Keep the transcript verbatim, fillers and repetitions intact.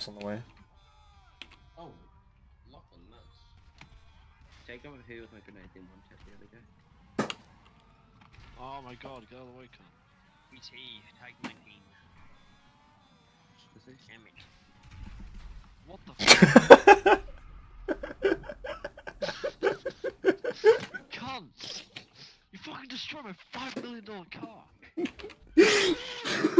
locks on the way. Oh, lock on nuts. Take over here with my grenade in one tap the other guy. Oh my god, get out of the way, cunt. E T, tag nineteen. Damn it. What the fuck? You cunt! You fucking destroyed my five million dollar car!